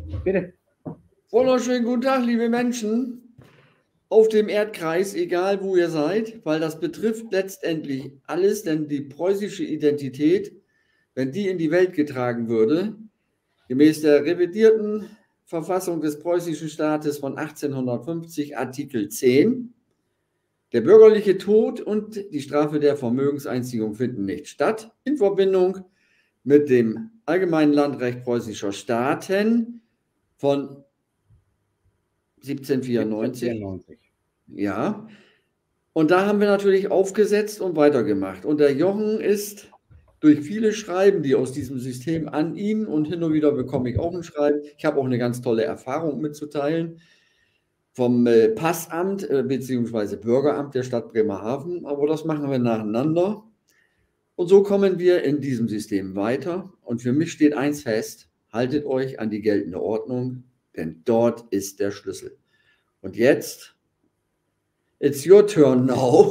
Bitte. Wunderschönen guten Tag, liebe Menschen auf dem Erdkreis, egal wo ihr seid, weil das betrifft letztendlich alles, denn die preußische Identität, wenn die in die Welt getragen würde, gemäß der revidierten Verfassung des preußischen Staates von 1850, Artikel 10, der bürgerliche Tod und die Strafe der Vermögenseinziehung finden nicht statt, in Verbindung mit dem allgemeinen Landrecht preußischer Staaten von 1794. 1794. Ja, und da haben wir natürlich aufgesetzt und weitergemacht. Und der Jochen ist durch viele Schreiben, die aus diesem System an ihn und hin und wieder bekomme ich auch ein Schreiben. Ich habe auch eine ganz tolle Erfahrung mitzuteilen vom Passamt bzw. Bürgeramt der Stadt Bremerhaven, aber das machen wir nacheinander. Und so kommen wir in diesem System weiter. Und für mich steht eins fest: Haltet euch an die geltende Ordnung, denn dort ist der Schlüssel. Und jetzt, it's your turn now.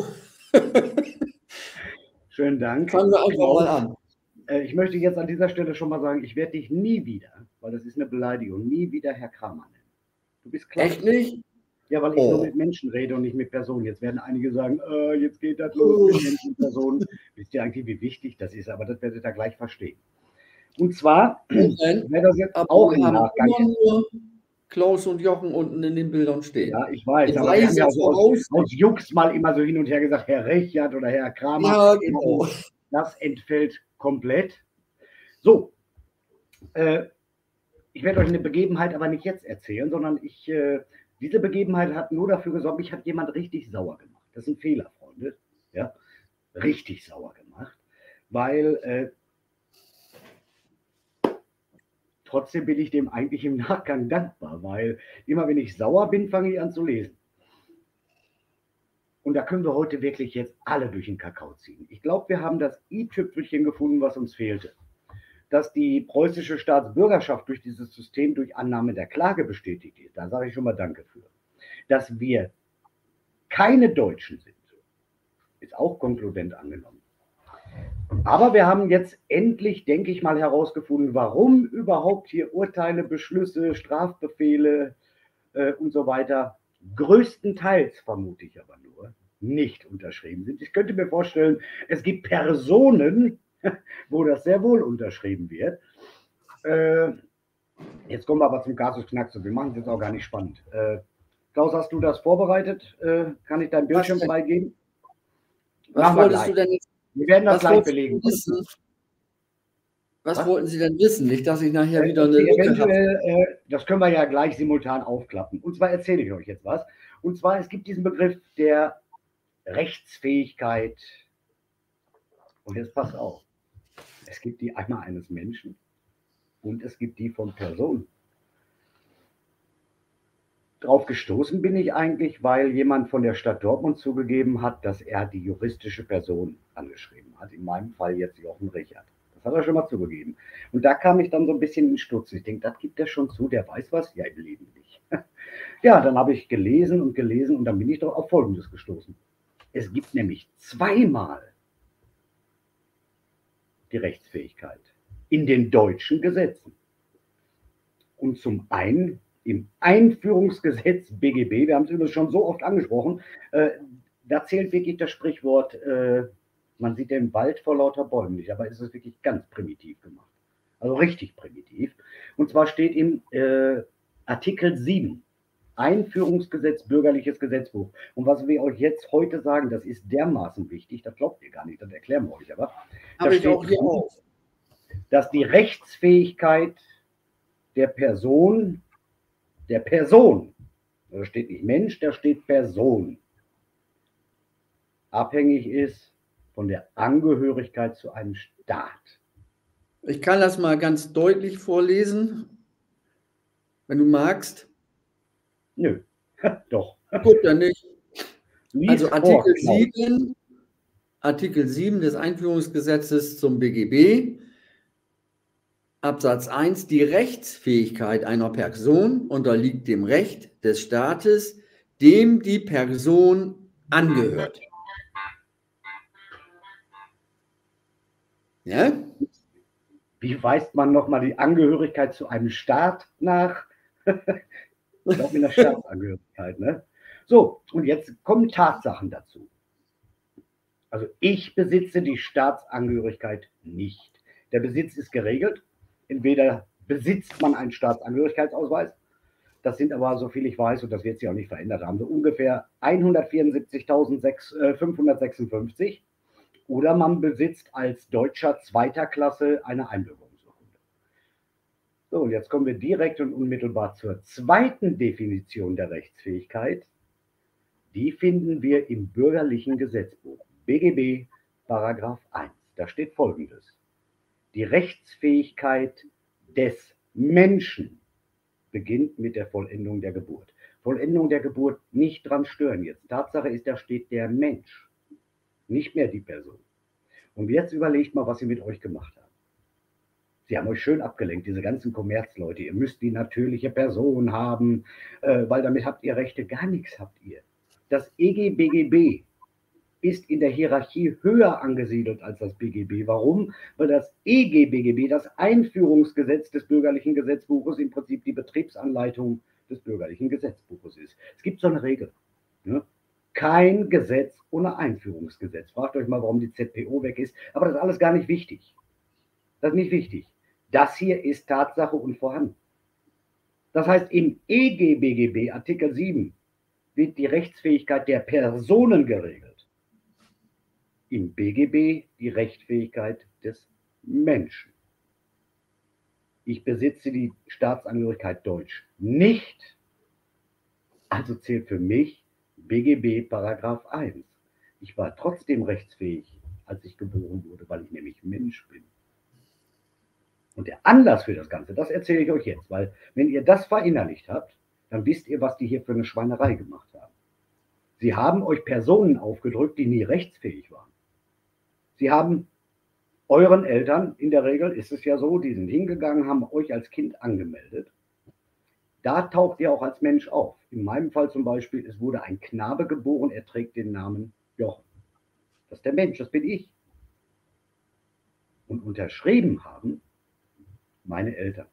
Schönen Dank. Fangen wir einfach mal an. Ich möchte jetzt an dieser Stelle schon mal sagen, ich werde dich nie wieder, weil das ist eine Beleidigung, nie wieder Herr Kramer nennen. Du bist klar. Echt nicht? Ja, weil ich nur mit Menschen rede und nicht mit Personen. Jetzt werden einige sagen, jetzt geht das los mit Menschen und Personen. Wisst ihr eigentlich, wie wichtig das ist? Aber das werdet ihr gleich verstehen. Und zwar, wer das jetzt auch im Nachgang immer nur Klaus und Jochen unten in den Bildern stehen. Ja, ich weiß, aber wir haben ja so aus Jux mal immer so hin und her gesagt, Herr Rechert oder Herr Kramer. Ja, genau. Das entfällt komplett. So, ich werde euch eine Begebenheit aber nicht jetzt erzählen, sondern diese Begebenheit hat nur dafür gesorgt, mich hat jemand richtig sauer gemacht. Das ist ein Fehler, Freunde. Ja, richtig sauer gemacht, weil trotzdem bin ich dem eigentlich im Nachgang dankbar, weil immer wenn ich sauer bin, fange ich an zu lesen. Und da können wir heute wirklich jetzt alle durch den Kakao ziehen. Ich glaube, wir haben das i-Tüpfelchen gefunden, was uns fehlte. Dass die preußische Staatsbürgerschaft durch dieses System durch Annahme der Klage bestätigt ist. Da sage ich schon mal Danke für. Dass wir keine Deutschen sind, ist auch konkludent angenommen. Aber wir haben jetzt endlich, denke ich mal, herausgefunden, warum überhaupt hier Urteile, Beschlüsse, Strafbefehle und so weiter größtenteils, vermute ich aber nur, nicht unterschrieben sind. Ich könnte mir vorstellen, es gibt Personen, wo das sehr wohl unterschrieben wird. Jetzt kommen wir aber zum Kasus Knackso. Wir machen es jetzt auch gar nicht spannend. Klaus, hast du das vorbereitet? Kann ich deinen Bildschirm freigeben? Was wolltest du denn jetzt? Wir werden das gleich belegen. Was wollten Sie denn wissen? Nicht, dass ich nachher wieder eine Lücke habe. Das können wir ja gleich simultan aufklappen. Und zwar erzähle ich euch jetzt was. Und zwar, es gibt diesen Begriff der Rechtsfähigkeit. Und jetzt passt auf. Es gibt die einmal eines Menschen und es gibt die von Personen. Drauf gestoßen bin ich eigentlich, weil jemand von der Stadt Dortmund zugegeben hat, dass er die juristische Person angeschrieben hat. In meinem Fall jetzt Jochen Rechert. Das hat er schon mal zugegeben. Und da kam ich dann so ein bisschen in Stutz. Ich denke, das gibt er schon zu, der weiß was? Ja, im Leben nicht. Ja, dann habe ich gelesen und dann bin ich doch auf Folgendes gestoßen. Es gibt nämlich zweimal die Rechtsfähigkeit in den deutschen Gesetzen. Und zum einen im Einführungsgesetz BGB, wir haben es übrigens schon so oft angesprochen, da zählt wirklich das Sprichwort, man sieht den Wald vor lauter Bäumen nicht, aber es ist wirklich ganz primitiv gemacht. Also richtig primitiv. Und zwar steht im Artikel 7, Einführungsgesetz, bürgerliches Gesetzbuch. Und was wir euch jetzt heute sagen, das ist dermaßen wichtig, das glaubt ihr gar nicht, das erklären wir euch aber. Habe ich auch hier auf. Dass die Rechtsfähigkeit der Person, da steht nicht Mensch, da steht Person, abhängig ist von der Angehörigkeit zu einem Staat. Ich kann das mal ganz deutlich vorlesen, wenn du magst. Nö, doch. Gut, dann nicht. Also Artikel 7 des Einführungsgesetzes zum BGB, Absatz 1, die Rechtsfähigkeit einer Person unterliegt dem Recht des Staates, dem die Person angehört. Ja? Wie weist man nochmal die Angehörigkeit zu einem Staat nach? Ich glaube, mit der Staatsangehörigkeit. Ne? So, und jetzt kommen Tatsachen dazu. Also ich besitze die Staatsangehörigkeit nicht. Der Besitz ist geregelt. Entweder besitzt man einen Staatsangehörigkeitsausweis, das sind aber, so viel ich weiß, und das wird sich auch nicht verändert haben, so ungefähr 174.556, oder man besitzt als Deutscher zweiter Klasse eine Einbürgerungsurkunde. So, und jetzt kommen wir direkt und unmittelbar zur zweiten Definition der Rechtsfähigkeit. Die finden wir im Bürgerlichen Gesetzbuch, BGB, Paragraph 1. Da steht Folgendes: Die Rechtsfähigkeit des Menschen beginnt mit der Vollendung der Geburt. Vollendung der Geburt nicht dran stören jetzt. Tatsache ist, da steht der Mensch, nicht mehr die Person. Und jetzt überlegt mal, was sie mit euch gemacht haben. Sie haben euch schön abgelenkt, diese ganzen Kommerzleute. Ihr müsst die natürliche Person haben, weil damit habt ihr Rechte. Gar nichts habt ihr. Das EGBGB ist in der Hierarchie höher angesiedelt als das BGB. Warum? Weil das EGBGB, das Einführungsgesetz des Bürgerlichen Gesetzbuches, im Prinzip die Betriebsanleitung des Bürgerlichen Gesetzbuches ist. Es gibt so eine Regel. Ne? Kein Gesetz ohne Einführungsgesetz. Fragt euch mal, warum die ZPO weg ist. Aber das ist alles gar nicht wichtig. Das ist nicht wichtig. Das hier ist Tatsache und vorhanden. Das heißt, im EGBGB, Artikel 7, wird die Rechtsfähigkeit der Personen geregelt. Im BGB die Rechtsfähigkeit des Menschen. Ich besitze die Staatsangehörigkeit Deutsch nicht, also zählt für mich BGB Paragraph 1. Ich war trotzdem rechtsfähig, als ich geboren wurde, weil ich nämlich Mensch bin. Und der Anlass für das Ganze, das erzähle ich euch jetzt, weil wenn ihr das verinnerlicht habt, dann wisst ihr, was die hier für eine Schweinerei gemacht haben. Sie haben euch Personen aufgedrückt, die nie rechtsfähig waren. Sie haben euren Eltern, in der Regel ist es ja so, die sind hingegangen, haben euch als Kind angemeldet. Da taucht ihr auch als Mensch auf. In meinem Fall zum Beispiel, es wurde ein Knabe geboren, er trägt den Namen Jochen. Das ist der Mensch, das bin ich. Und unterschrieben haben meine Eltern.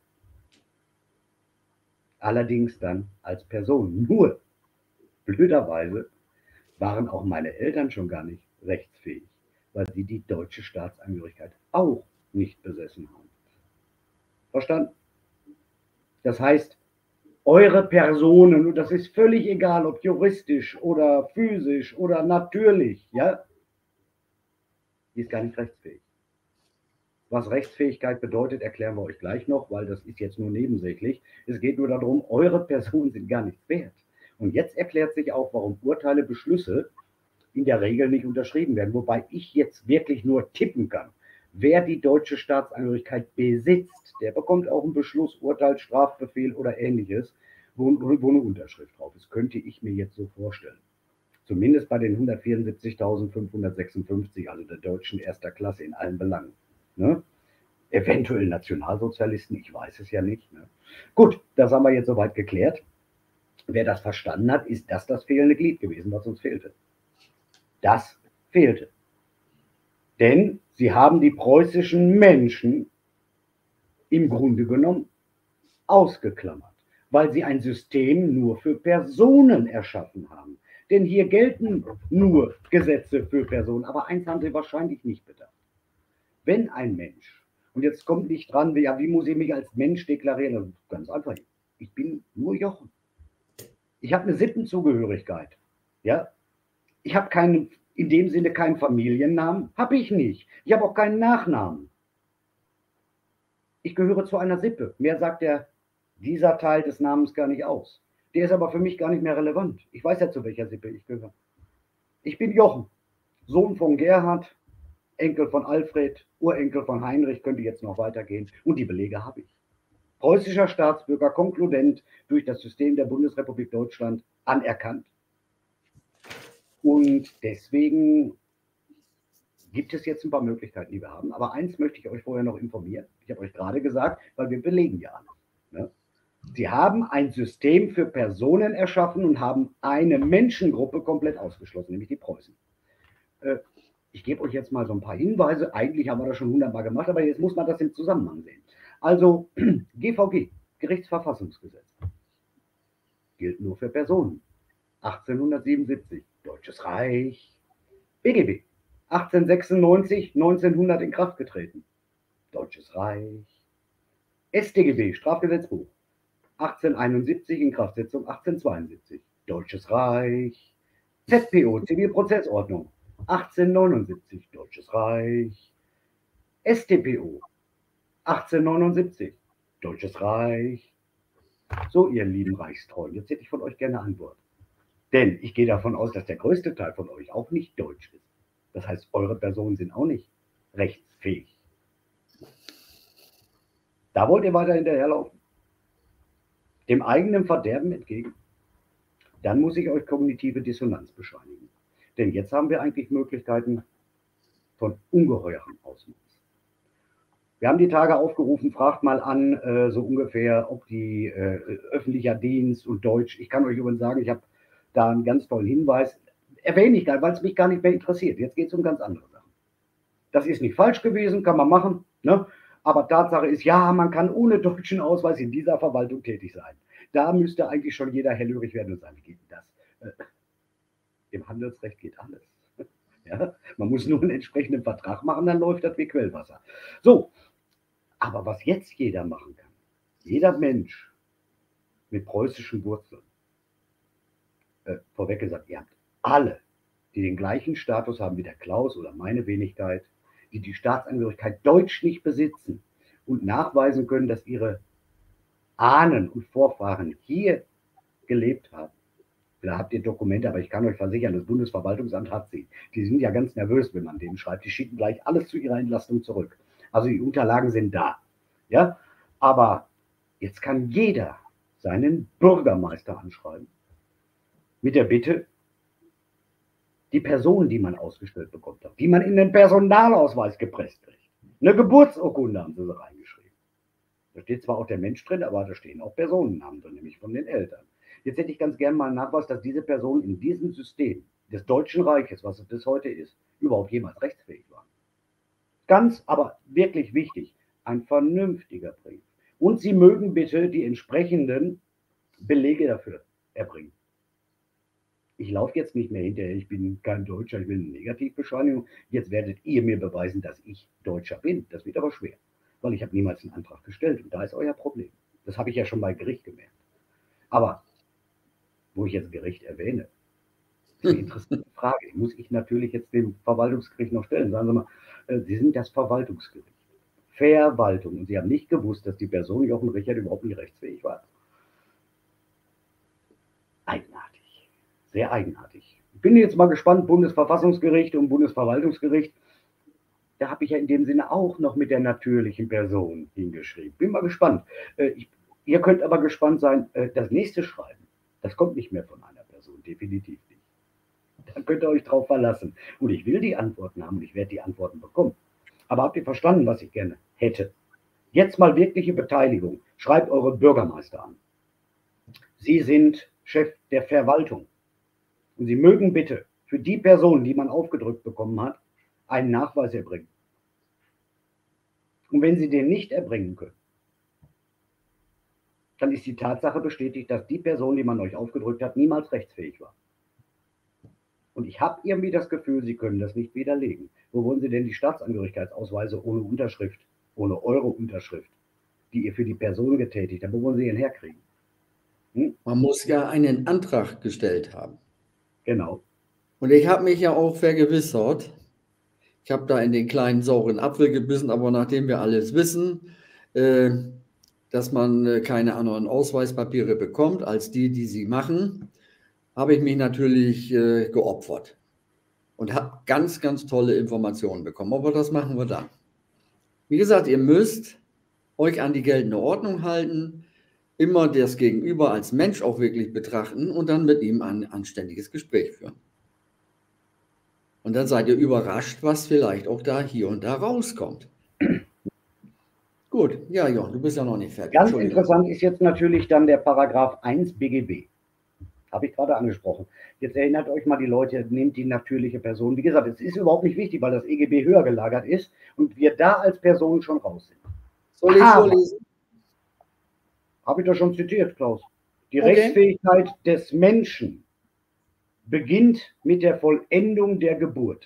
Allerdings dann als Person. Nur, blöderweise, waren auch meine Eltern schon gar nicht rechtsfähig, weil sie die deutsche Staatsangehörigkeit auch nicht besessen haben. Verstanden? Das heißt, eure Personen, und das ist völlig egal, ob juristisch oder physisch oder natürlich, ja, die ist gar nicht rechtsfähig. Was Rechtsfähigkeit bedeutet, erklären wir euch gleich noch, weil das ist jetzt nur nebensächlich. Es geht nur darum, eure Personen sind gar nichts wert. Und jetzt erklärt sich auch, warum Urteile, Beschlüsse in der Regel nicht unterschrieben werden. Wobei ich jetzt wirklich nur tippen kann. Wer die deutsche Staatsangehörigkeit besitzt, der bekommt auch einen Beschluss, Urteil, Strafbefehl oder ähnliches, wo eine Unterschrift drauf ist. Könnte ich mir jetzt so vorstellen. Zumindest bei den 174.556, also der Deutschen erster Klasse in allen Belangen. Ne? Eventuell Nationalsozialisten, ich weiß es ja nicht. Ne? Gut, das haben wir jetzt soweit geklärt. Wer das verstanden hat, ist das fehlende Glied gewesen, was uns fehlte. Das fehlte. Denn sie haben die preußischen Menschen im Grunde genommen ausgeklammert, weil sie ein System nur für Personen erschaffen haben. Denn hier gelten nur Gesetze für Personen, aber eins haben sie wahrscheinlich nicht bedacht. Wenn ein Mensch, und jetzt kommt nicht dran, ja, wie muss ich mich als Mensch deklarieren? Also ganz einfach, ich bin nur Jochen. Ich habe eine Sippenzugehörigkeit. Ja? Ich habe in dem Sinne keinen Familiennamen, habe ich nicht. Ich habe auch keinen Nachnamen. Ich gehöre zu einer Sippe. Mehr sagt dieser Teil des Namens gar nicht aus. Der ist aber für mich gar nicht mehr relevant. Ich weiß ja, zu welcher Sippe ich gehöre. Ich bin Jochen, Sohn von Gerhard, Enkel von Alfred, Urenkel von Heinrich, könnte jetzt noch weitergehen. Und die Belege habe ich. Preußischer Staatsbürger, konkludent durch das System der Bundesrepublik Deutschland anerkannt. Und deswegen gibt es jetzt ein paar Möglichkeiten, die wir haben. Aber eins möchte ich euch vorher noch informieren. Ich habe euch gerade gesagt, weil wir belegen ja alles. Ne? Sie haben ein System für Personen erschaffen und haben eine Menschengruppe komplett ausgeschlossen, nämlich die Preußen. Ich gebe euch jetzt mal so ein paar Hinweise. Eigentlich haben wir das schon 100-mal gemacht, aber jetzt muss man das im Zusammenhang sehen. Also GVG, Gerichtsverfassungsgesetz. gilt nur für Personen. 1877, Deutsches Reich. BGB, 1896, 1900 in Kraft getreten. Deutsches Reich. StGB, Strafgesetzbuch, 1871, Inkraftsetzung 1872. Deutsches Reich. ZPO, Zivilprozessordnung, 1879, Deutsches Reich. StPO, 1879, Deutsches Reich. So, ihr lieben Reichstreuen, jetzt hätte ich von euch gerne Antwort. Denn ich gehe davon aus, dass der größte Teil von euch auch nicht deutsch ist. Das heißt, eure Personen sind auch nicht rechtsfähig. Da wollt ihr weiter hinterherlaufen? Dem eigenen Verderben entgegen? Dann muss ich euch kognitive Dissonanz bescheinigen. Denn jetzt haben wir eigentlich Möglichkeiten von ungeheurem Ausmaß. Wir haben die Tage aufgerufen, fragt mal an, so ungefähr, ob die öffentlicher Dienst und Deutsch, ich kann euch übrigens sagen, ich habe da einen ganz tollen Hinweis, erwähne ich gar nicht, weil es mich gar nicht mehr interessiert. Jetzt geht es um ganz andere Sachen. Das ist nicht falsch gewesen, kann man machen, ne? Aber Tatsache ist, ja, man kann ohne deutschen Ausweis in dieser Verwaltung tätig sein. Da müsste eigentlich schon jeder hellhörig werden und sagen, wie geht denn das? Im Handelsrecht geht alles. Ja? Man muss nur einen entsprechenden Vertrag machen, dann läuft das wie Quellwasser. So, aber was jetzt jeder machen kann, jeder Mensch mit preußischen Wurzeln, vorweg gesagt, ihr habt alle, die den gleichen Status haben wie der Klaus oder meine Wenigkeit, die die Staatsangehörigkeit Deutsch nicht besitzen und nachweisen können, dass ihre Ahnen und Vorfahren hier gelebt haben. Da habt ihr Dokumente, aber ich kann euch versichern, das Bundesverwaltungsamt hat sie. Die sind ja ganz nervös, wenn man denen schreibt. Die schicken gleich alles zu ihrer Entlastung zurück. Also die Unterlagen sind da. Ja? Aber jetzt kann jeder seinen Bürgermeister anschreiben mit der Bitte, die Person, die man ausgestellt bekommt, die man in den Personalausweis gepresst kriegt. Eine Geburtsurkunde haben sie reingeschrieben. Da steht zwar auch der Mensch drin, aber da stehen auch Personennamen drin, nämlich von den Eltern. Jetzt hätte ich ganz gerne mal einen Nachweis, dass diese Person in diesem System des Deutschen Reiches, was es bis heute ist, überhaupt jemals rechtsfähig war. Ganz, aber wirklich wichtig, ein vernünftiger Brief. Und Sie mögen bitte die entsprechenden Belege dafür erbringen. Ich laufe jetzt nicht mehr hinterher, ich bin kein Deutscher, ich will eine Negativbescheinigung. Jetzt werdet ihr mir beweisen, dass ich Deutscher bin. Das wird aber schwer, weil ich habe niemals einen Antrag gestellt und da ist euer Problem. Das habe ich ja schon bei Gericht gemerkt. Aber wo ich jetzt Gericht erwähne, ist eine interessante Frage. Die muss ich natürlich jetzt dem Verwaltungsgericht noch stellen. Sagen Sie mal, Sie sind das Verwaltungsgericht. Verwaltung. Und Sie haben nicht gewusst, dass die Person Jochen Richard überhaupt nicht rechtsfähig war. Eigenartig. Sehr eigenartig. Ich bin jetzt mal gespannt, Bundesverfassungsgericht und Bundesverwaltungsgericht. Da habe ich ja in dem Sinne auch noch mit der natürlichen Person hingeschrieben. Bin mal gespannt. Ihr könnt aber gespannt sein, das nächste Schreiben, das kommt nicht mehr von einer Person, definitiv nicht. Da könnt ihr euch drauf verlassen. Und ich will die Antworten haben und ich werde die Antworten bekommen. Aber habt ihr verstanden, was ich gerne hätte? Jetzt mal wirkliche Beteiligung. Schreibt eure Bürgermeister an. Sie sind Chef der Verwaltung. Und Sie mögen bitte für die Person, die man aufgedrückt bekommen hat, einen Nachweis erbringen. Und wenn Sie den nicht erbringen können, dann ist die Tatsache bestätigt, dass die Person, die man euch aufgedrückt hat, niemals rechtsfähig war. Und ich habe irgendwie das Gefühl, Sie können das nicht widerlegen. Wo wollen Sie denn die Staatsangehörigkeitsausweise ohne Unterschrift, ohne eure Unterschrift, die ihr für die Person getätigt habt, wo wollen Sie ihn herkriegen? Man muss ja einen Antrag gestellt haben. Genau. Und ich habe mich ja auch vergewissert. Ich habe da in den kleinen sauren Apfel gebissen, aber nachdem wir alles wissen, dass man keine anderen Ausweispapiere bekommt als die sie machen, habe ich mich natürlich geopfert und habe ganz, ganz tolle Informationen bekommen. Aber das machen wir dann. Wie gesagt, ihr müsst euch an die geltende Ordnung halten, immer das Gegenüber als Mensch auch wirklich betrachten und dann mit ihm ein anständiges Gespräch führen. Und dann seid ihr überrascht, was vielleicht auch da hier und da rauskommt. Gut, ja, Jochen, du bist ja noch nicht fertig. Ganz interessant ist jetzt natürlich dann der Paragraph 1 BGB. Habe ich gerade angesprochen. Jetzt erinnert euch mal die Leute, nehmt die natürliche Person. Wie gesagt, es ist überhaupt nicht wichtig, weil das EGB höher gelagert ist und wir da als Person schon raus sind. Soll ich vorlesen? Habe ich doch schon zitiert, Klaus. Die Rechtsfähigkeit des Menschen beginnt mit der Vollendung der Geburt.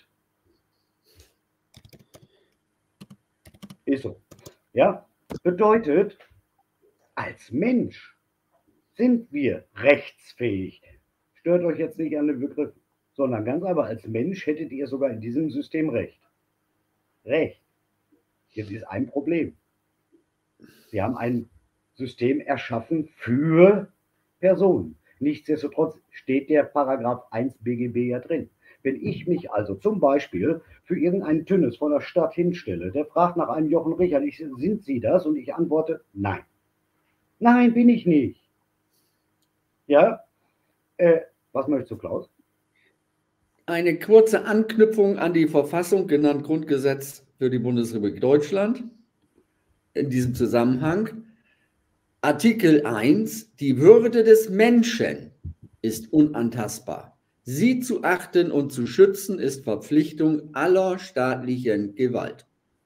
Ist so. Ja? Bedeutet, als Mensch sind wir rechtsfähig. Stört euch jetzt nicht an den Begriff, sondern ganz einfach, als Mensch hättet ihr sogar in diesem System Recht. Recht. Jetzt ist ein Problem. Sie haben ein System erschaffen für Personen. Nichtsdestotrotz steht der Paragraph 1 BGB ja drin. Wenn ich mich also zum Beispiel für irgendeinen Tünnes von der Stadt hinstelle, der fragt nach einem Jochen Richard, sind Sie das? Und ich antworte, nein. Nein, bin ich nicht. Ja? Was möchtest du, Klaus? Eine kurze Anknüpfung an die Verfassung, genannt Grundgesetz für die Bundesrepublik Deutschland. In diesem Zusammenhang Artikel 1, die Würde des Menschen ist unantastbar. Sie zu achten und zu schützen ist Verpflichtung aller staatlichen Gewalt.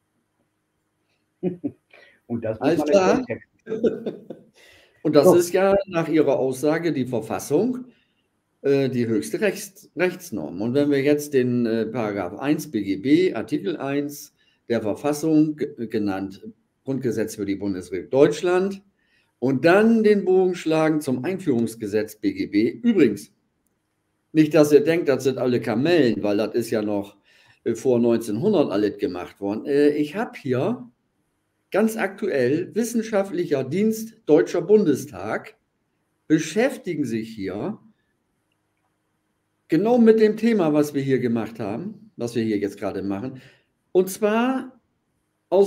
Und das alles klar. Und das ist ja nach Ihrer Aussage die Verfassung, die höchste Rechtsnorm. Und wenn wir jetzt den Paragraph 1 BGB, Artikel 1 der Verfassung, genannt Grundgesetz für die Bundesrepublik Deutschland, und dann den Bogen schlagen zum Einführungsgesetz BGB. Übrigens, nicht, dass ihr denkt, das sind alle Kamellen, weil das ist ja noch vor 1900 alles gemacht worden. Ich habe hier ganz aktuell Wissenschaftlicher Dienst Deutscher Bundestag, beschäftigen sich hier genau mit dem Thema, was wir hier gemacht haben, was wir hier jetzt gerade machen. Und zwar vom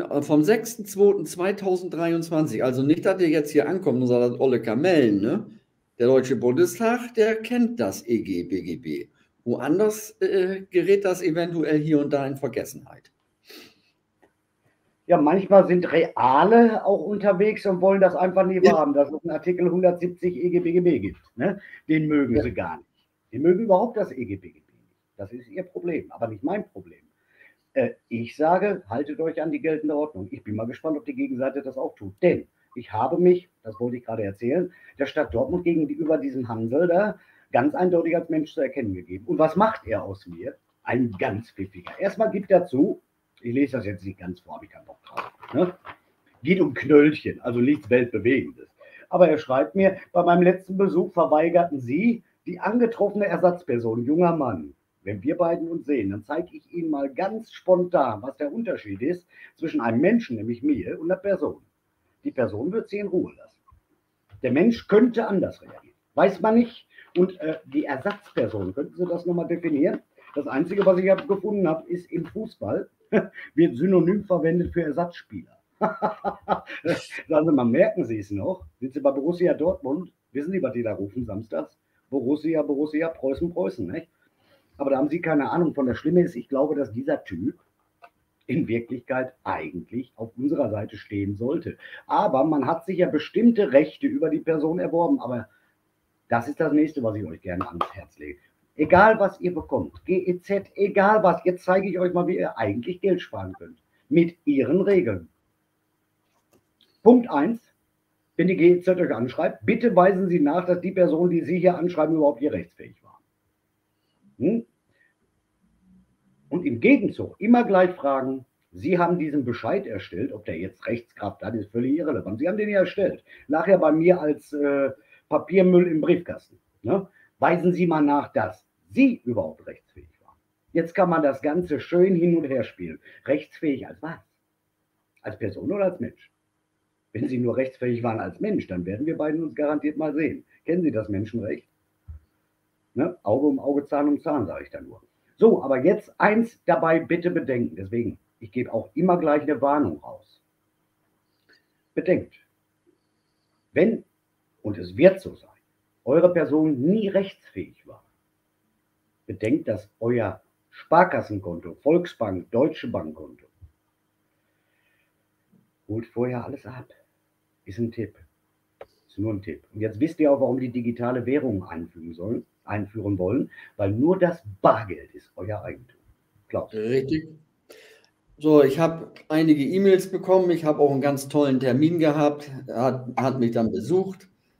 6.2.2023, also nicht, dass ihr jetzt hier ankommt und sagt, olle Kamellen, ne? Der Deutsche Bundestag, der kennt das BGB. Woanders gerät das eventuell hier und da in Vergessenheit. Ja, manchmal sind Reale auch unterwegs und wollen das einfach nie wahrhaben, dass es einen Artikel 170 EGBGB gibt. Ne? Den mögen sie gar nicht. Die mögen überhaupt das EGBGB nicht. Das ist ihr Problem, aber nicht mein Problem. Ich sage, haltet euch an die geltende Ordnung. Ich bin mal gespannt, ob die Gegenseite das auch tut. Denn ich habe mich, das wollte ich gerade erzählen, der Stadt Dortmund gegenüber diesem Hansel da ganz eindeutig als Mensch zu erkennen gegeben. Und was macht er aus mir? Ein ganz pfiffiger. Erstmal gibt er zu, ich lese das jetzt nicht ganz vor, habe ich keinen Bock drauf. Ne? Geht um Knöllchen, also nichts Weltbewegendes. Aber er schreibt mir, bei meinem letzten Besuch verweigerten Sie die angetroffene Ersatzperson, junger Mann. Wenn wir beiden uns sehen, dann zeige ich Ihnen mal ganz spontan, was der Unterschied ist zwischen einem Menschen, nämlich mir, und einer Person. Die Person wird Sie in Ruhe lassen. Der Mensch könnte anders reagieren. Weiß man nicht. Und die Ersatzperson, könnten Sie das nochmal definieren? Das Einzige, was ich gefunden habe, ist im Fußball wird synonym verwendet für Ersatzspieler. Sagen Sie mal, merken Sie es noch? Sind Sie bei Borussia Dortmund? Wissen Sie, was die da rufen samstags? Borussia, Preußen, Preußen, nicht? Aber da haben Sie keine Ahnung von. Das Schlimme ist, ich glaube, dass dieser Typ in Wirklichkeit eigentlich auf unserer Seite stehen sollte. Aber man hat sich ja bestimmte Rechte über die Person erworben. Aber das ist das Nächste, was ich euch gerne ans Herz lege. Egal, was ihr bekommt, GEZ, egal was, jetzt zeige ich euch mal, wie ihr eigentlich Geld sparen könnt. Mit Ihren Regeln. Punkt 1, wenn die GEZ euch anschreibt, bitte weisen Sie nach, dass die Person, die Sie hier anschreiben, überhaupt hier rechtsfähig war. Und im Gegenzug immer gleich fragen, Sie haben diesen Bescheid erstellt, ob der jetzt Rechtskraft hat, ist völlig irrelevant. Sie haben den ja erstellt. Nachher bei mir als Papiermüll im Briefkasten. Ne? Weisen Sie mal nach, dass Sie überhaupt rechtsfähig waren. Jetzt kann man das Ganze schön hin und her spielen. Rechtsfähig als was? Als Person oder als Mensch? Wenn Sie nur rechtsfähig waren als Mensch, dann werden wir beiden uns garantiert mal sehen. Kennen Sie das Menschenrecht? Ne? Auge um Auge, Zahn um Zahn, sage ich da nur. So, aber jetzt eins dabei bitte bedenken. Deswegen, ich gebe auch immer gleich eine Warnung raus. Bedenkt, wenn, und es wird so sein, eure Person nie rechtsfähig war, bedenkt, dass euer Sparkassenkonto, Volksbank, Deutsche Bankkonto, holt vorher alles ab. Ist ein Tipp. Ist nur ein Tipp. Und jetzt wisst ihr auch, warum die digitale Währung einführen wollen, weil nur das Bargeld ist euer Eigentum. Klaus. Richtig. So, ich habe einige E-Mails bekommen. Ich habe auch einen ganz tollen Termin gehabt. Er hat mich dann besucht.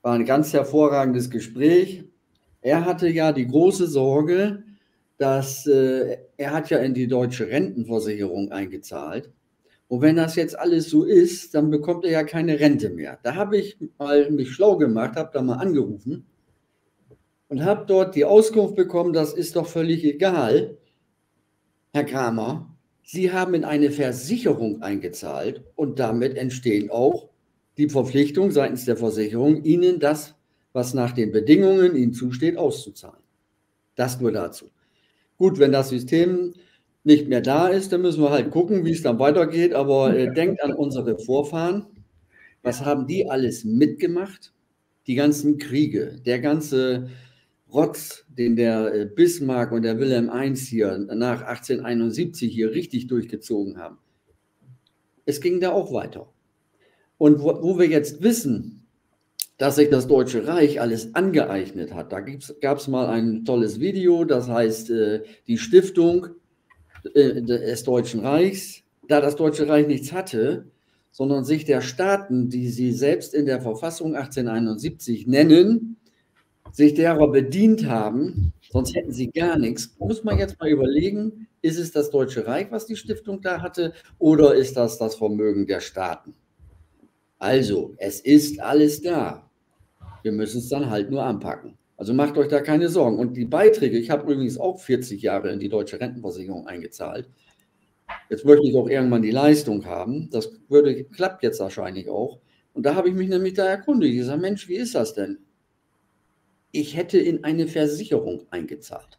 War ein ganz hervorragendes Gespräch. Er hatte ja die große Sorge, dass er hat ja in die deutsche Rentenversicherung eingezahlt. Und wenn das jetzt alles so ist, dann bekommt er ja keine Rente mehr. Da habe ich mal mich schlau gemacht, habe da mal angerufen und habe dort die Auskunft bekommen, das ist doch völlig egal, Herr Kramer, Sie haben in eine Versicherung eingezahlt und damit entstehen auch die Verpflichtung seitens der Versicherung, Ihnen das, was nach den Bedingungen Ihnen zusteht, auszuzahlen. Das nur dazu. Gut, wenn das System nicht mehr da ist, dann müssen wir halt gucken, wie es dann weitergeht. Aber denkt an unsere Vorfahren. Was haben die alles mitgemacht? Die ganzen Kriege, der ganze Rotz, den der Bismarck und der Wilhelm I hier nach 1871 hier richtig durchgezogen haben. Es ging da auch weiter. Und wo wir jetzt wissen, dass sich das Deutsche Reich alles angeeignet hat, da gab es mal ein tolles Video, das heißt die Stiftung des Deutschen Reichs, da das Deutsche Reich nichts hatte, sondern sich der Staaten, die sie selbst in der Verfassung 1871 nennen, sich derer bedient haben, sonst hätten sie gar nichts. Muss man jetzt mal überlegen, ist es das Deutsche Reich, was die Stiftung da hatte, oder ist das das Vermögen der Staaten? Also, es ist alles da. Wir müssen es dann halt nur anpacken. Also macht euch da keine Sorgen. Und die Beiträge, ich habe übrigens auch 40 Jahre in die deutsche Rentenversicherung eingezahlt. Jetzt möchte ich auch irgendwann die Leistung haben. Das klappt jetzt wahrscheinlich auch. Und da habe ich mich nämlich da erkundigt. Ich sage, Mensch, wie ist das denn? Ich hätte in eine Versicherung eingezahlt.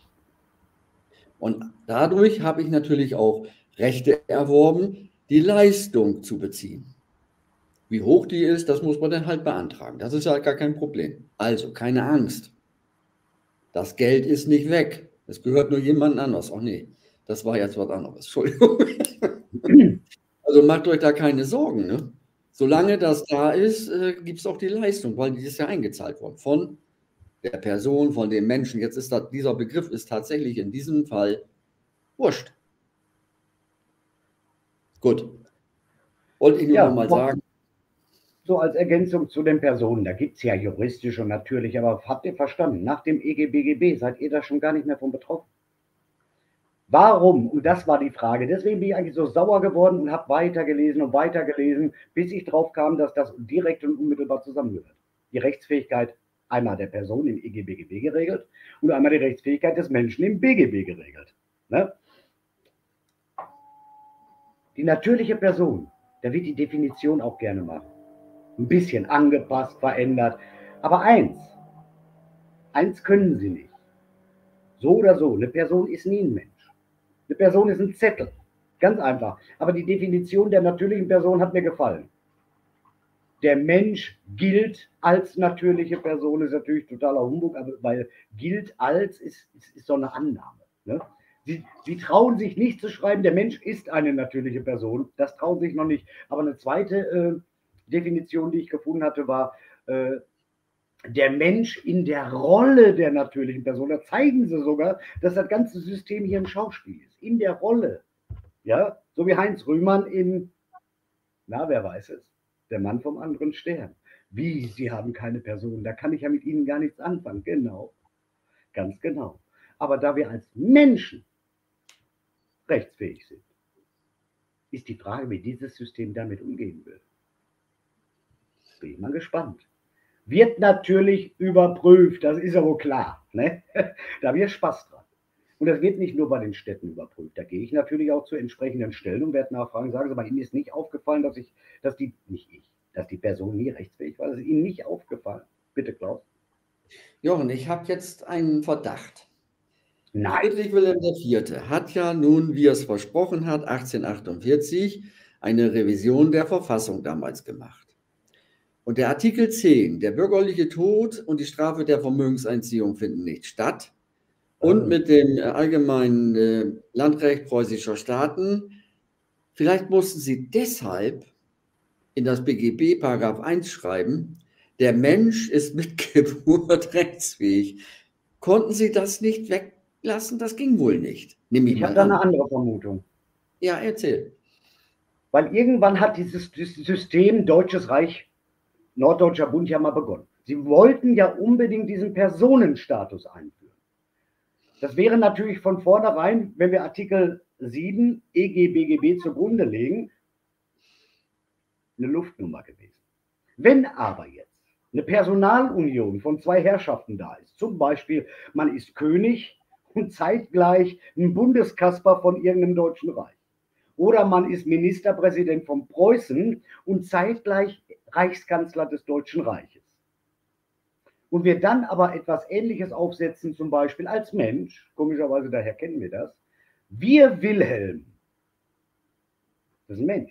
Und dadurch habe ich natürlich auch Rechte erworben, die Leistung zu beziehen. Wie hoch die ist, das muss man dann halt beantragen. Das ist ja gar kein Problem. Also keine Angst. Das Geld ist nicht weg. Es gehört nur jemand anders. Ach nee, das war jetzt was anderes. Entschuldigung. Also macht euch da keine Sorgen. Ne? Solange das da ist, gibt es auch die Leistung, weil die ist ja eingezahlt worden von der Person, von dem Menschen. Jetzt ist das, dieser Begriff ist tatsächlich in diesem Fall wurscht. Gut. Wollte ich nur noch mal sagen. So als Ergänzung zu den Personen, da gibt es ja juristisch und natürlich, aber habt ihr verstanden, nach dem EGBGB seid ihr da schon gar nicht mehr von betroffen. Warum? Und das war die Frage. Deswegen bin ich eigentlich so sauer geworden und habe weitergelesen, bis ich drauf kam, dass das direkt und unmittelbar zusammengehört. Die Rechtsfähigkeit einmal der Person im EGBGB geregelt und einmal die Rechtsfähigkeit des Menschen im BGB geregelt. Ne? Die natürliche Person, da wird die Definition auch gerne mal ein bisschen angepasst, verändert. Aber eins können sie nicht. So oder so, eine Person ist nie ein Mensch. Eine Person ist ein Zettel. Ganz einfach. Aber die Definition der natürlichen Person hat mir gefallen. Der Mensch gilt als natürliche Person, ist natürlich totaler Humbug, aber weil gilt als ist so eine Annahme. Ne? Sie trauen sich nicht zu schreiben, der Mensch ist eine natürliche Person. Das trauen sich noch nicht. Aber eine zweite Definition, die ich gefunden hatte, war der Mensch in der Rolle der natürlichen Person. Da zeigen sie sogar, dass das ganze System hier ein Schauspiel ist. In der Rolle. Ja, so wie Heinz Rühmann in, na, wer weiß es, der Mann vom anderen Stern. Wie, Sie haben keine Person, da kann ich ja mit Ihnen gar nichts anfangen. Genau, ganz genau. Aber da wir als Menschen rechtsfähig sind, ist die Frage, wie dieses System damit umgehen will. Bin ich mal gespannt. Wird natürlich überprüft, das ist ja wohl klar. Ne? Da habe ich Spaß dran. Und das wird nicht nur bei den Städten überprüft. Da gehe ich natürlich auch zu entsprechenden Stellen und werde nachfragen, sagen Sie, bei Ihnen ist nicht aufgefallen, dass die Person nie rechtsfähig war. Das ist Ihnen nicht aufgefallen. Bitte, Klaus. Jochen, ich habe jetzt einen Verdacht. Nein. Friedrich Wilhelm IV. Hat ja nun, wie er es versprochen hat, 1848 eine Revision der Verfassung damals gemacht. Und der Artikel 10, der bürgerliche Tod und die Strafe der Vermögenseinziehung finden nicht statt. Und mit dem allgemeinen Landrecht preußischer Staaten, vielleicht mussten Sie deshalb in das BGB Paragraph 1 schreiben, der Mensch ist mit Geburt rechtsfähig. Konnten Sie das nicht weglassen? Das ging wohl nicht. Ich habe da eine andere Vermutung. Ja, erzähl. Weil irgendwann hat dieses System Deutsches Reich Norddeutscher Bund ja mal begonnen. Sie wollten ja unbedingt diesen Personenstatus einführen. Das wäre natürlich von vornherein, wenn wir Artikel 7 EG-BGB zugrunde legen, eine Luftnummer gewesen. Wenn aber jetzt eine Personalunion von zwei Herrschaften da ist, zum Beispiel man ist König und zeitgleich ein Bundeskasper von irgendeinem deutschen Reich, oder man ist Ministerpräsident von Preußen und zeitgleich Reichskanzler des Deutschen Reiches. Und wir dann aber etwas Ähnliches aufsetzen, zum Beispiel als Mensch, komischerweise daher kennen wir das, wir Wilhelm, das ist ein Mensch.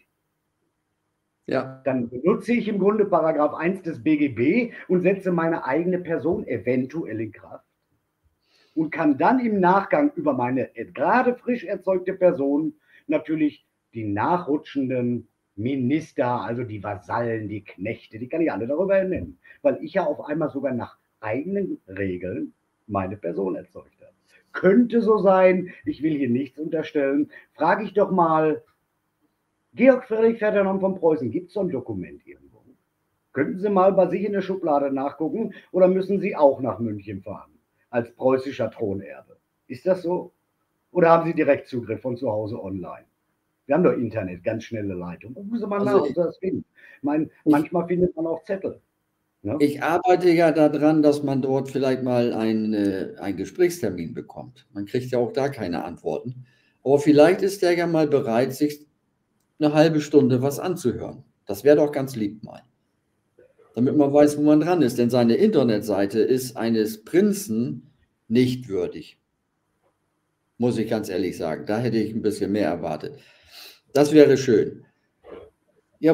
Ja. Dann benutze ich im Grunde Paragraph 1 des BGB und setze meine eigene Person eventuell in Kraft und kann dann im Nachgang über meine gerade frisch erzeugte Person natürlich die nachrutschenden Minister, also die Vasallen, die Knechte, die kann ich alle darüber nennen, weil ich ja auf einmal sogar nach eigenen Regeln meine Person erzeugt habe. Könnte so sein, ich will hier nichts unterstellen, frage ich doch mal Georg Friedrich Ferdinand von Preußen, gibt es so ein Dokument irgendwo? Könnten Sie mal bei sich in der Schublade nachgucken oder müssen Sie auch nach München fahren als preußischer Thronerbe? Ist das so? Oder haben Sie direkt Zugriff von zu Hause online? Wir haben doch Internet, ganz schnelle Leitung. Gucken Sie mal nach, ob Sie das finden. Manchmal findet man auch Zettel. Ne? Ich arbeite ja daran, dass man dort vielleicht mal einen Gesprächstermin bekommt. Man kriegt ja auch da keine Antworten. Aber vielleicht ist der ja mal bereit, sich eine halbe Stunde was anzuhören. Das wäre doch ganz lieb mal. Damit man weiß, wo man dran ist. Denn seine Internetseite ist eines Prinzen nicht würdig. Muss ich ganz ehrlich sagen. Da hätte ich ein bisschen mehr erwartet. Das wäre schön. Ja,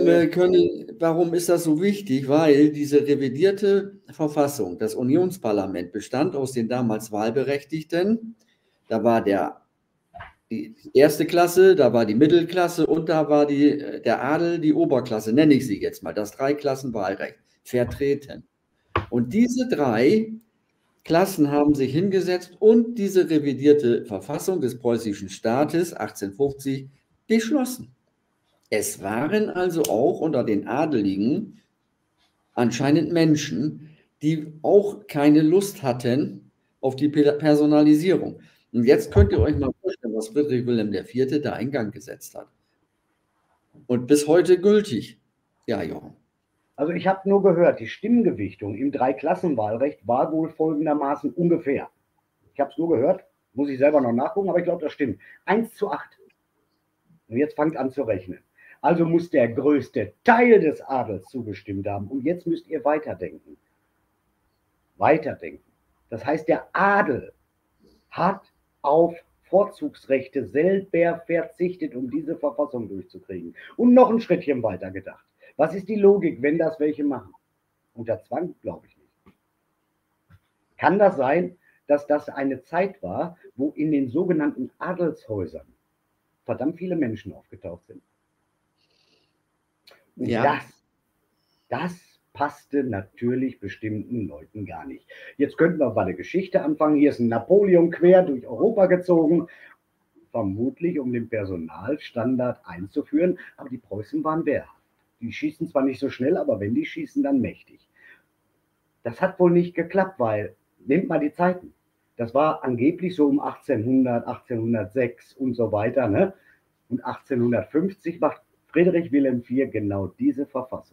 warum ist das so wichtig? Weil diese revidierte Verfassung, das Unionsparlament, bestand aus den damals Wahlberechtigten. Da war die erste Klasse, da war die Mittelklasse und da war der Adel, die Oberklasse, nenne ich sie jetzt mal, das Dreiklassenwahlrecht, vertreten. Und diese drei Klassen haben sich hingesetzt und diese revidierte Verfassung des preußischen Staates 1850 beschlossen. Es waren also auch unter den Adeligen anscheinend Menschen, die auch keine Lust hatten auf die Personalisierung. Und jetzt könnt ihr euch mal vorstellen, was Friedrich Wilhelm IV. Da in Gang gesetzt hat. Und bis heute gültig. Ja, Jochen. Also ich habe nur gehört, die Stimmgewichtung im Dreiklassenwahlrecht war wohl folgendermaßen ungefähr. Ich habe es nur gehört, muss ich selber noch nachgucken, aber ich glaube, das stimmt. 1:8. Und jetzt fangt an zu rechnen. Also muss der größte Teil des Adels zugestimmt haben. Und jetzt müsst ihr weiterdenken. Weiterdenken. Das heißt, der Adel hat auf Vorzugsrechte selber verzichtet, um diese Verfassung durchzukriegen. Und noch ein Schrittchen weiter gedacht. Was ist die Logik, wenn das welche machen? Unter Zwang glaube ich nicht. Kann das sein, dass das eine Zeit war, wo in den sogenannten Adelshäusern verdammt viele Menschen aufgetaucht sind? Und ja, das passte natürlich bestimmten Leuten gar nicht. Jetzt könnten wir bei der Geschichte anfangen. Hier ist ein Napoleon quer durch Europa gezogen, vermutlich um den Personalstandard einzuführen, aber die Preußen waren wehrhaft. Die schießen zwar nicht so schnell, aber wenn die schießen, dann mächtig. Das hat wohl nicht geklappt, weil, nehmt mal die Zeiten, das war angeblich so um 1800, 1806 und so weiter, ne? Und 1850 macht Friedrich Wilhelm IV genau diese Verfassung.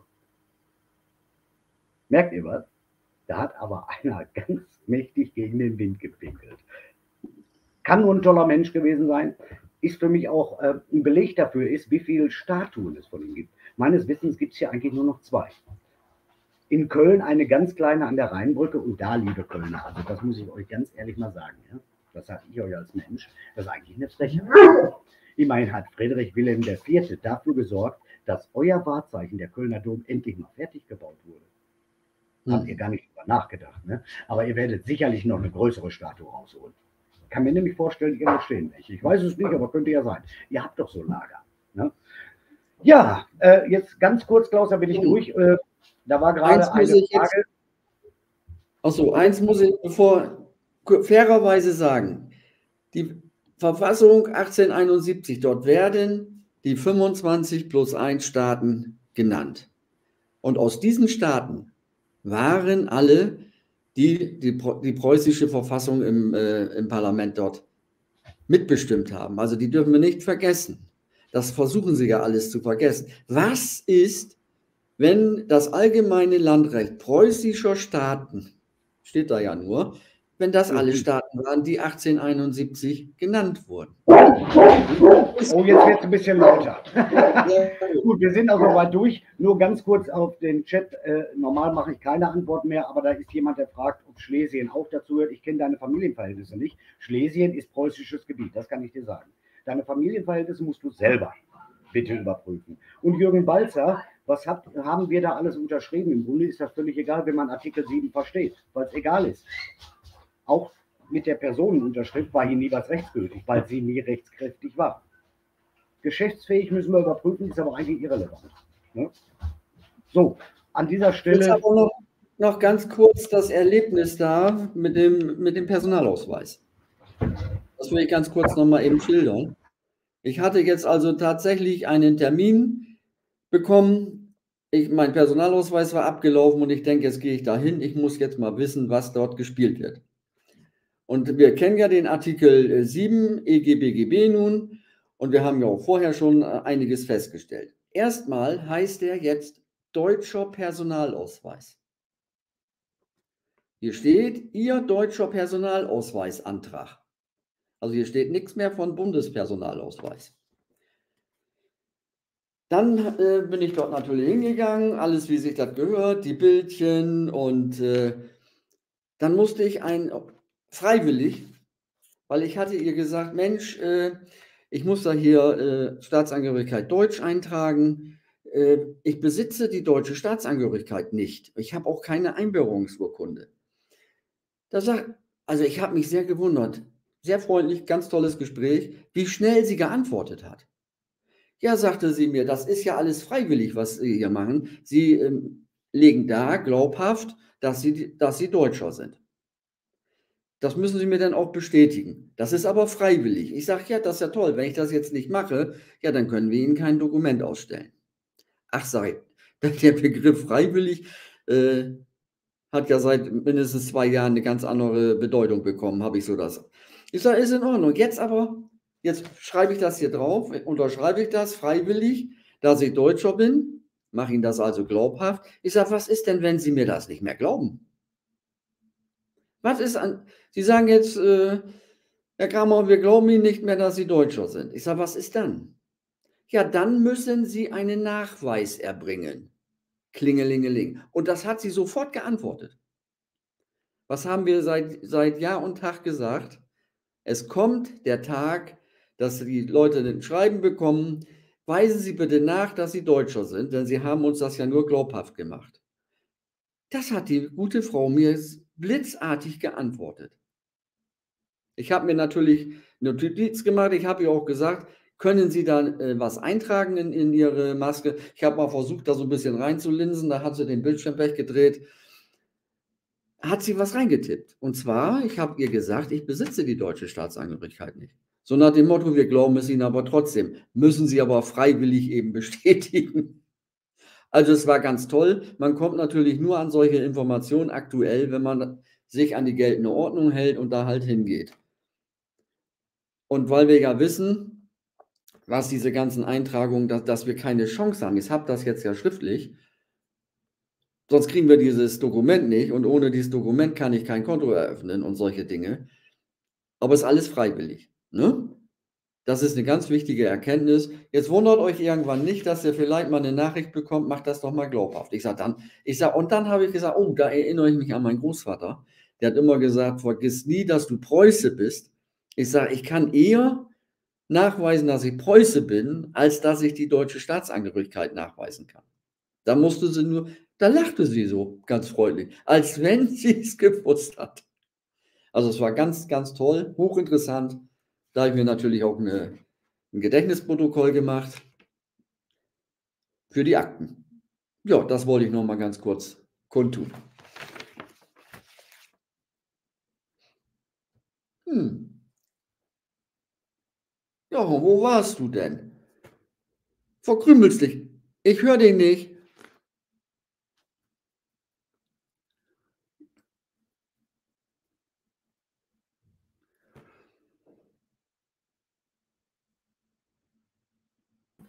Merkt ihr was? Da hat aber einer ganz mächtig gegen den Wind gepinkelt. Kann nur ein toller Mensch gewesen sein. Ist für mich auch ein Beleg dafür ist, wie viele Statuen es von ihm gibt. Meines Wissens gibt es hier eigentlich nur noch 2. In Köln eine ganz kleine an der Rheinbrücke und da, liebe Kölner, also das muss ich euch ganz ehrlich mal sagen, ja? Das sage ich euch als Mensch, das ist eigentlich eine Frechheit. Immerhin hat Friedrich Wilhelm IV. Dafür gesorgt, dass euer Wahrzeichen, der Kölner Dom, endlich mal fertig gebaut wurde. Habt ihr gar nicht drüber nachgedacht, ne? Aber ihr werdet sicherlich noch eine größere Statue rausholen. Ich kann mir nämlich vorstellen, ihr stehen welche. Ich weiß es nicht, aber könnte ja sein. Ihr habt doch so Lager. Ne? Ja, jetzt ganz kurz, Klaus, da bin ich durch. Da war gerade eine Frage. Achso, eins muss ich fairerweise sagen. Die Verfassung 1871, dort werden die 25 plus 1 Staaten genannt. Und aus diesen Staaten waren alle, die preußische Verfassung im Parlament dort mitbestimmt haben. Also die dürfen wir nicht vergessen. Das versuchen sie ja alles zu vergessen. Was ist, wenn das allgemeine Landrecht preußischer Staaten, steht da ja nur, wenn das alle Staaten waren, die 1871 genannt wurden? Oh, jetzt wird es ein bisschen lauter. Ja. Gut, wir sind also weit durch. Nur ganz kurz auf den Chat. Normal mache ich keine Antwort mehr, aber da ist jemand, der fragt, ob Schlesien auch dazu gehört. Ich kenne deine Familienverhältnisse nicht. Schlesien ist preußisches Gebiet, das kann ich dir sagen. Deine Familienverhältnisse musst du selber bitte überprüfen. Und Jürgen Balzer, was haben wir da alles unterschrieben? Im Grunde ist das völlig egal, wenn man Artikel 7 versteht, weil es egal ist. Auch mit der Personenunterschrift war hier nie was rechtsgültig, weil sie nie rechtskräftig war. Geschäftsfähig müssen wir überprüfen, ist aber eigentlich irrelevant. Ne? So, an dieser Stelle. Jetzt aber noch ganz kurz das Erlebnis da mit dem Personalausweis. Das will ich ganz kurz noch mal eben schildern. Ich hatte jetzt also tatsächlich einen Termin bekommen. Mein Personalausweis war abgelaufen und ich denke, jetzt gehe ich da hin. Ich muss jetzt mal wissen, was dort gespielt wird. Und wir kennen ja den Artikel 7 EGBGB nun und wir haben ja auch vorher schon einiges festgestellt. Erstmal heißt er jetzt deutscher Personalausweis. Hier steht Ihr deutscher Personalausweisantrag. Also hier steht nichts mehr von Bundespersonalausweis. Dann bin ich dort natürlich hingegangen, alles wie sich das gehört, die Bildchen und dann musste ich freiwillig, weil ich hatte ihr gesagt, Mensch, ich muss da hier Staatsangehörigkeit Deutsch eintragen. Ich besitze die deutsche Staatsangehörigkeit nicht. Ich habe auch keine Einbürgerungsurkunde. Also ich habe mich sehr gewundert. Sehr freundlich, ganz tolles Gespräch, wie schnell sie geantwortet hat. Ja, sagte sie mir, das ist ja alles freiwillig, was Sie hier machen. Sie legen dar, glaubhaft, dass Sie Deutscher sind. Das müssen Sie mir dann auch bestätigen. Das ist aber freiwillig. Ich sage, ja, das ist ja toll. Wenn ich das jetzt nicht mache, ja, dann können wir Ihnen kein Dokument ausstellen. Ach, sag ich, der Begriff freiwillig hat ja seit mindestens 2 Jahren eine ganz andere Bedeutung bekommen, habe ich so das. Ich sage, ist in Ordnung. Jetzt schreibe ich das hier drauf, unterschreibe ich das freiwillig, dass ich Deutscher bin, mache Ihnen das also glaubhaft. Ich sage, was ist denn, wenn Sie mir das nicht mehr glauben? Sie sagen jetzt, Herr Kramer, wir glauben Ihnen nicht mehr, dass Sie Deutscher sind. Ich sage, was ist dann? Ja, dann müssen Sie einen Nachweis erbringen. Klingelingeling. Und das hat sie sofort geantwortet. Was haben wir seit Jahr und Tag gesagt? Es kommt der Tag, dass die Leute ein Schreiben bekommen, weisen Sie bitte nach, dass Sie Deutscher sind, denn Sie haben uns das ja nur glaubhaft gemacht. Das hat die gute Frau mir blitzartig geantwortet. Ich habe mir natürlich eine Notiz gemacht, ich habe ihr auch gesagt, können Sie da was eintragen in Ihre Maske? Ich habe mal versucht, da so ein bisschen reinzulinsen, da hat sie den Bildschirm weggedreht. Hat sie was reingetippt. Und zwar, ich habe ihr gesagt, ich besitze die deutsche Staatsangehörigkeit nicht. So nach dem Motto, wir glauben es Ihnen aber trotzdem, müssen Sie aber freiwillig eben bestätigen. Also es war ganz toll. Man kommt natürlich nur an solche Informationen aktuell, wenn man sich an die geltende Ordnung hält und da halt hingeht. Und weil wir ja wissen, was diese ganzen Eintragungen, dass wir keine Chance haben, ich habe das jetzt ja schriftlich, sonst kriegen wir dieses Dokument nicht und ohne dieses Dokument kann ich kein Konto eröffnen und solche Dinge. Aber es ist alles freiwillig. Ne? Das ist eine ganz wichtige Erkenntnis. Jetzt wundert euch irgendwann nicht, dass ihr vielleicht mal eine Nachricht bekommt, macht das doch mal glaubhaft. Und dann habe ich gesagt, oh, da erinnere ich mich an meinen Großvater. Der hat immer gesagt, vergiss nie, dass du Preuße bist. Ich sage, ich kann eher nachweisen, dass ich Preuße bin, als dass ich die deutsche Staatsangehörigkeit nachweisen kann. Da lachte sie so ganz freundlich, als wenn sie es gewusst hat. Also es war ganz, ganz toll, hochinteressant. Da habe ich mir natürlich auch ein Gedächtnisprotokoll gemacht für die Akten. Ja, das wollte ich noch mal ganz kurz kundtun. Ja, wo warst du denn? Verkrümelst dich. Ich höre dich nicht.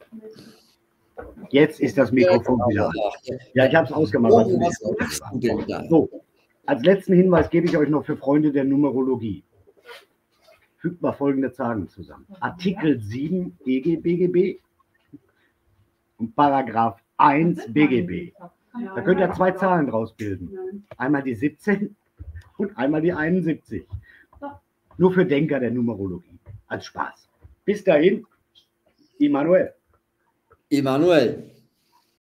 Jetzt ist das Mikrofon wieder an. Ja, ich habe es ausgemacht. Oh, was machst du denn da? So, als letzten Hinweis gebe ich euch noch für Freunde der Numerologie. Fügt mal folgende Zahlen zusammen. Artikel 7 BGB und Paragraph 1 BGB. Da könnt ihr 2 Zahlen draus bilden. Einmal die 17 und einmal die 71. Nur für Denker der Numerologie. Als Spaß. Bis dahin, Immanuel. Emanuel.